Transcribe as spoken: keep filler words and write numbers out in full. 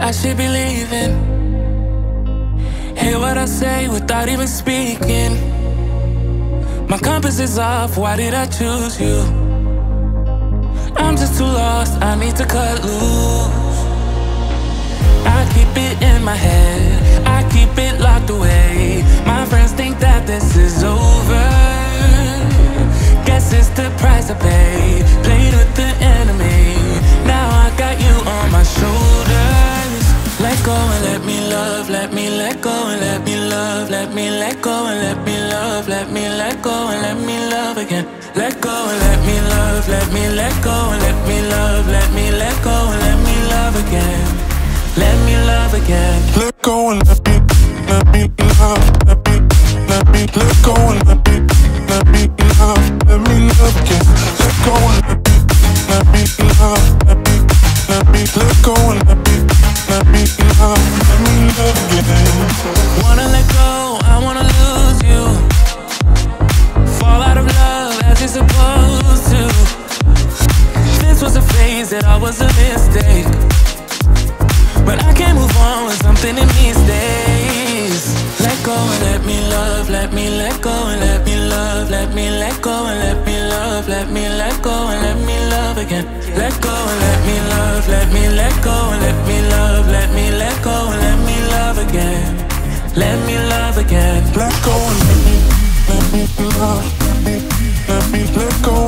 I should be leaving. Hear what I say without even speaking. My compass is off, why did I choose you? I'm just too lost, I need to cut loose. I keep it in my head, I keep it locked away. My friends think that this is over. Guess it's the price I paid. Played with the enemy, now I got you on my shoulders. Let go and let me love, let me let go and let me love. Let me let go and let me love, let me let go and let me love again. Let go and let me love, let me let go and let me love. Let me let go and let me love again. Let me love again. Let go and let me, let me love. Let me, let me let go and let me, let me love. Let me love again. Let go and let me, let me love. Let me, let me let go and let me, let me love. Let me love again. Wanna let go, I wanna lose you. Fall out of love as you're supposed to. This was a phase that I was a mistake, but I can't move on with something in me stays. Let go and let me love, let me let go and let me love. Let me let go and let me love. Let me let go and let me love again. Let go and let me love, let me let go and let me love. Let me let go and let me love again. Let me love again. Let go and let me, let me love. Let me, let me let go